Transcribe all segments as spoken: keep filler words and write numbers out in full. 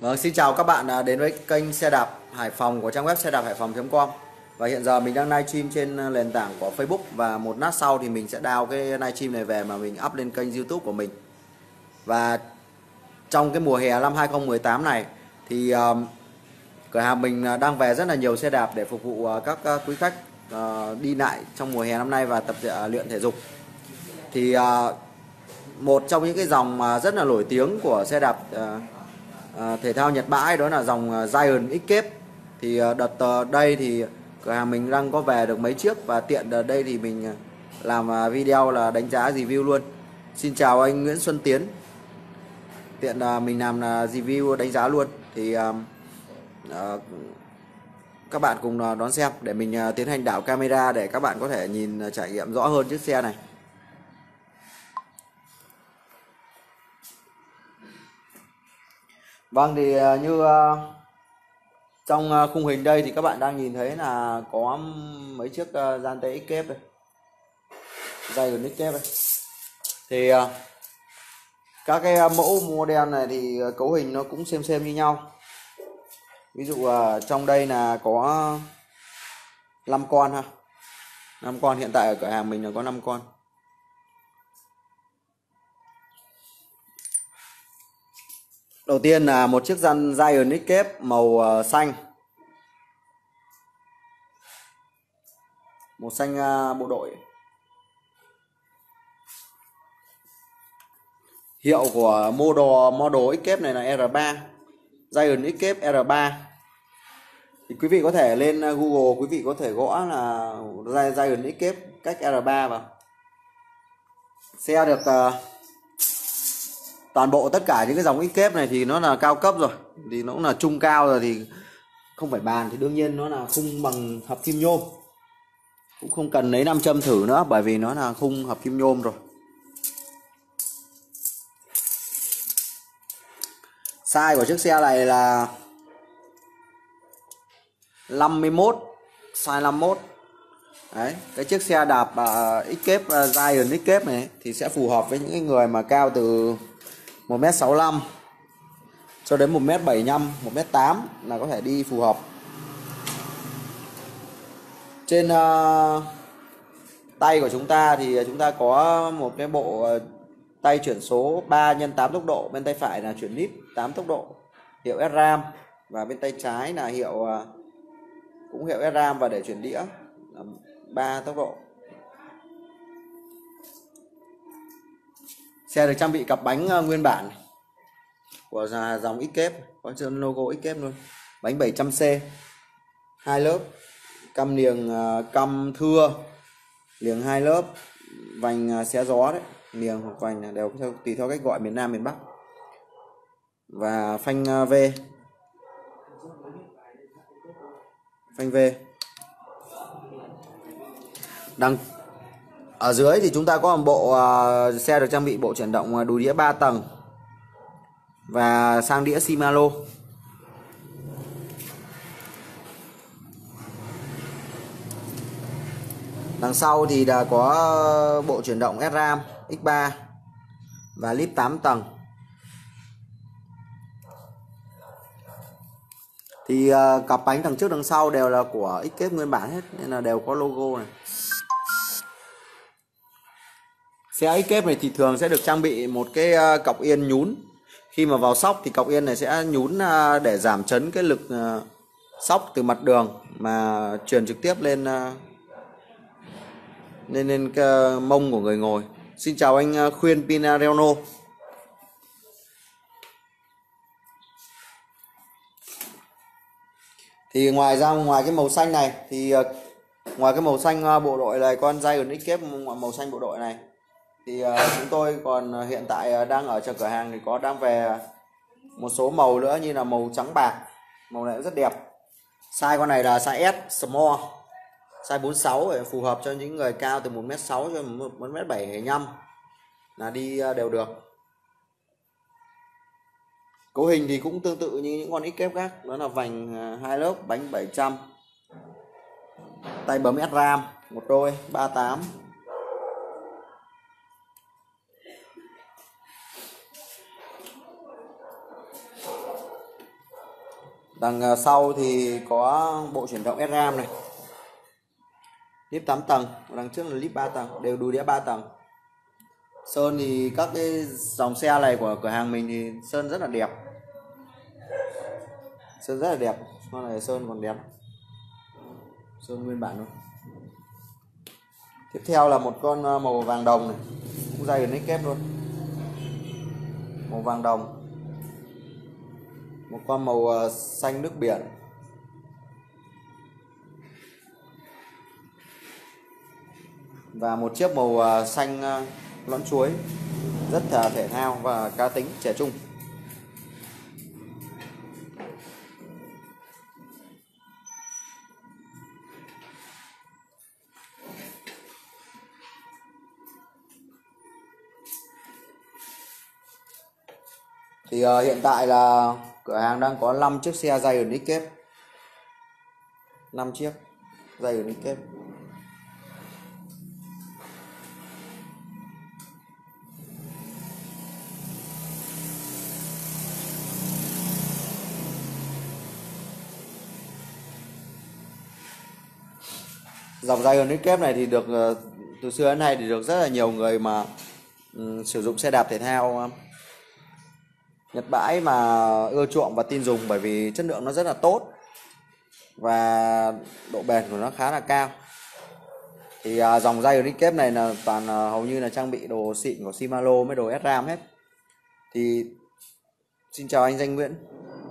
Vâng, xin chào các bạn đã đến với kênh xe đạp Hải Phòng của trang web xe đạp hải phòng chấm com. Và hiện giờ mình đang livestream trên nền tảng của Facebook, và một lát sau thì mình sẽ download cái livestream này về mà mình up lên kênh YouTube của mình. Và trong cái mùa hè năm hai không một tám này thì uh, cửa hàng mình đang về rất là nhiều xe đạp để phục vụ uh, các uh, quý khách uh, đi lại trong mùa hè năm nay và tập uh, luyện thể dục. Thì uh, một trong những cái dòng mà rất là nổi tiếng của xe đạp uh, À, thể thao Nhật bãi đó là dòng uh, Giant Escape. Thì uh, đợt uh, đây thì cửa hàng mình đang có về được mấy chiếc, và tiện ở đây thì mình uh, làm uh, video là đánh giá review luôn. Xin chào anh Nguyễn Xuân Tiến. Tiện uh, mình làm uh, review đánh giá luôn. Thì uh, uh, các bạn cùng uh, đón xem để mình uh, tiến hành đảo camera để các bạn có thể nhìn uh, trải nghiệm rõ hơn chiếc xe này. Vâng, thì như uh, trong uh, khung hình đây thì các bạn đang nhìn thấy là có mấy chiếc uh, Giant Escape đây, Giant Escape đây. Thì uh, các cái uh, mẫu model này thì uh, cấu hình nó cũng xem xem như nhau. Ví dụ uh, trong đây là có năm con ha, năm con. Hiện tại ở cửa hàng mình là có năm con. Đầu tiên là một chiếc Giant Escape màu xanh, màu xanh bộ đội. Hiệu của model model Escape này là R ba, Giant Escape R ba. Thì quý vị có thể lên Google, quý vị có thể gõ là Giant Escape cách R ba vào. Xe được uh, toàn bộ tất cả những cái dòng Escape này thì nó là cao cấp rồi, thì nó cũng là trung cao rồi, thì không phải bàn. Thì đương nhiên nó là khung bằng hợp kim nhôm, cũng không cần lấy nam châm thử nữa, bởi vì nó là khung hợp kim nhôm rồi. Size của chiếc xe này là năm mươi mốt, size năm mươi mốt. Đấy, cái chiếc xe đạp uh, Escape uh, Giant Escape này thì sẽ phù hợp với những người mà cao từ một mét sáu mươi lăm cho đến một mét bảy mươi lăm, một mét tám là có thể đi phù hợp. Trên uh, tay của chúng ta thì chúng ta có một cái bộ uh, tay chuyển số ba nhân tám tốc độ. Bên tay phải là chuyển lít tám tốc độ, hiệu ét ram. Và bên tay trái là hiệu uh, cũng hiệu ét ram và để chuyển đĩa ba tốc độ. Xe được trang bị cặp bánh uh, nguyên bản của dòng Escape, có trên logo Escape luôn. Bánh bảy trăm C, hai lớp, căm liềng uh, căm thưa, liềng hai lớp, vành uh, xé gió đấy, liềng hoặc vành đều theo, tùy theo cách gọi miền Nam miền Bắc. Và phanh uh, V, phanh V. Đằng ở dưới thì chúng ta có một bộ uh, xe được trang bị bộ chuyển động uh, đùi đĩa ba tầng và sang đĩa Shimano. Đằng sau thì đã có bộ chuyển động ét ram X ba và lip tám tầng. Thì uh, cặp bánh đằng trước đằng sau đều là của Escape nguyên bản hết, nên là đều có logo này. Xe Escape này thì thường sẽ được trang bị một cái uh, cọc yên nhún. Khi mà vào sóc thì cọc yên này sẽ nhún uh, để giảm chấn cái lực uh, sóc từ mặt đường mà truyền trực tiếp lên uh, lên lên cái mông của người ngồi. Xin chào anh uh, Khuyên Pinarello. Thì ngoài ra, ngoài cái màu xanh này thì uh, ngoài cái màu xanh uh, bộ đội này, con Giant Escape màu xanh bộ đội này, thì uh, chúng tôi còn uh, hiện tại uh, đang ở trong cửa hàng thì có đang về một số màu nữa, như là màu trắng bạc. Màu này rất đẹp. Size con này là size S small, size bốn mươi sáu, để phù hợp cho những người cao từ một mét sáu cho một mét bảy mươi lăm là đi uh, đều được. Cấu hình thì cũng tương tự như những con Escape khác, đó là vành uh, hai lớp, bánh bảy trăm, tay bấm ét ram một đôi ba mươi tám. Đằng sau thì có bộ chuyển động ét ram này, lip tám tầng, đằng trước là lip ba tầng, đều đùi đĩa ba tầng. Sơn thì các cái dòng xe này của cửa hàng mình thì sơn rất là đẹp, sơn rất là đẹp, con này sơn còn đẹp, sơn nguyên bản luôn. Tiếp theo là một con màu vàng đồng này, cũng dây nick kép luôn, màu vàng đồng. Một con màu xanh nước biển, và một chiếc màu xanh lõn chuối, rất là thể thao và cá tính trẻ trung. Thì uh, hiện tại là cửa hàng đang có năm chiếc xe dây ở nick kép, năm chiếc dây ở nick kép. Dòng dây ở nick kép này thì được uh, từ xưa đến nay thì được rất là nhiều người mà um, sử dụng xe đạp thể thao uh, Nhật bãi mà ưa chuộng và tin dùng, bởi vì chất lượng nó rất là tốt và độ bền của nó khá là cao. Thì à, dòng dây nick kép này là toàn à, hầu như là trang bị đồ xịn của Shimano với đồ ét ram hết. Thì xin chào anh Danh Nguyễn.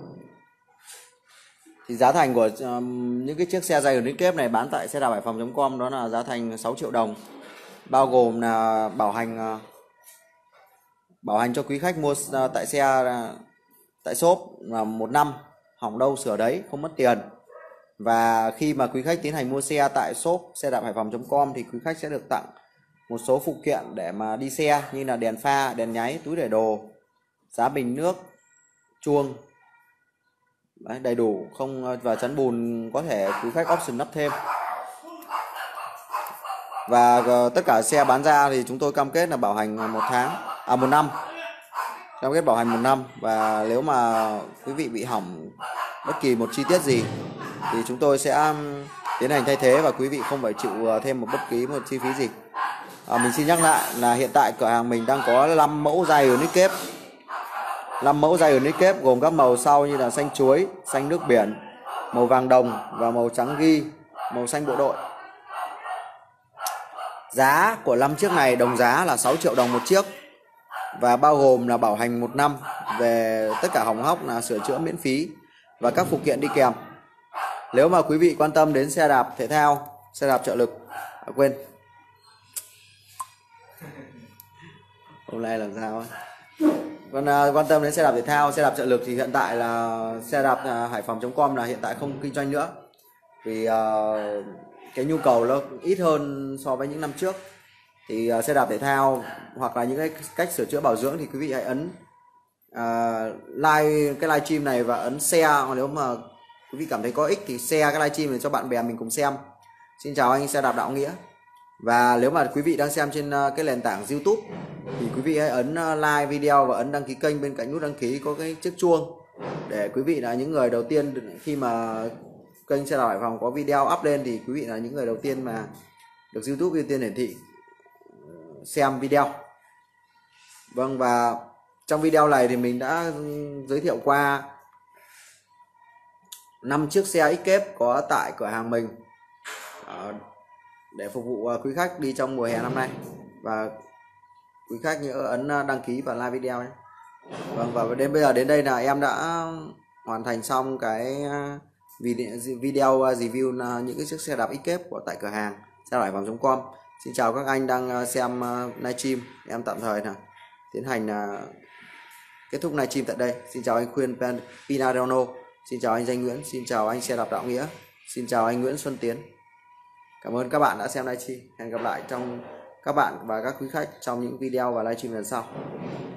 Thì giá thành của um, những cái chiếc xe dây nick kép này bán tại xe đạp hải phòng chấm com đó là giá thành sáu triệu đồng, bao gồm là bảo hành uh, bảo hành cho quý khách mua uh, tại xe uh, tại shop là một năm, hỏng đâu sửa đấy, không mất tiền. Và khi mà quý khách tiến hành mua xe tại shop xe đạp hải phòng chấm com thì quý khách sẽ được tặng một số phụ kiện để mà đi xe, như là đèn pha, đèn nháy, túi để đồ, giá bình nước, chuông. Đấy, đầy đủ không, và chắn bùn có thể quý khách option lắp thêm. Và uh, tất cả xe bán ra thì chúng tôi cam kết là bảo hành một tháng, à một năm, cam kết bảo hành một năm. Và nếu mà quý vị bị hỏng bất kỳ một chi tiết gì thì chúng tôi sẽ tiến hành thay thế và quý vị không phải chịu thêm một bất kỳ một chi phí gì. À, mình xin nhắc lại là hiện tại cửa hàng mình đang có năm mẫu dây ở nick kép, năm mẫu dây ở nick kép gồm các màu sau như là xanh chuối, xanh nước biển, màu vàng đồng và màu trắng ghi, màu xanh bộ đội. Giá của năm chiếc này đồng giá là sáu triệu đồng một chiếc, và bao gồm là bảo hành một năm về tất cả hỏng hóc, là sửa chữa miễn phí và các phụ kiện đi kèm. Nếu mà quý vị quan tâm đến xe đạp thể thao, xe đạp trợ lực, à, quên hôm nay làm sao ấy. Còn à, quan tâm đến xe đạp thể thao, xe đạp trợ lực thì hiện tại là xe đạp à, hải phòng chấm com là hiện tại không kinh doanh nữa, vì à, cái nhu cầu nó ít hơn so với những năm trước. Thì uh, xe đạp thể thao hoặc là những cái cách sửa chữa bảo dưỡng thì quý vị hãy ấn uh, like cái livestream này và ấn share. Nếu mà quý vị cảm thấy có ích thì share cái livestream này cho bạn bè mình cùng xem. Xin chào anh xe đạp Đạo Nghĩa. Và nếu mà quý vị đang xem trên uh, cái nền tảng YouTube thì quý vị hãy ấn uh, like video và ấn đăng ký kênh. Bên cạnh nút đăng ký có cái chiếc chuông để quý vị là những người đầu tiên khi mà kênh xe đạp Hải Phòng có video up lên thì quý vị là những người đầu tiên mà được YouTube ưu tiên hiển thị xem video. Vâng, và trong video này thì mình đã giới thiệu qua năm chiếc xe ích kép có tại cửa hàng mình để phục vụ quý khách đi trong mùa hè năm nay. Và quý khách nhớ ấn đăng ký và like video nhé. Vâng, và đến bây giờ đến đây là em đã hoàn thành xong cái video review những cái chiếc xe đạp ích kép của tại cửa hàng xe đạp hải phòng chấm com. Xin chào các anh đang xem livestream. Em tạm thời là tiến hành là kết thúc livestream tại đây. Xin chào anh Khuyên Pinarello, xin chào anh Danh Nguyễn, xin chào anh xe đạp Đạo Nghĩa, xin chào anh Nguyễn Xuân Tiến. Cảm ơn các bạn đã xem livestream. Hẹn gặp lại trong các bạn và các quý khách trong những video và livestream lần sau.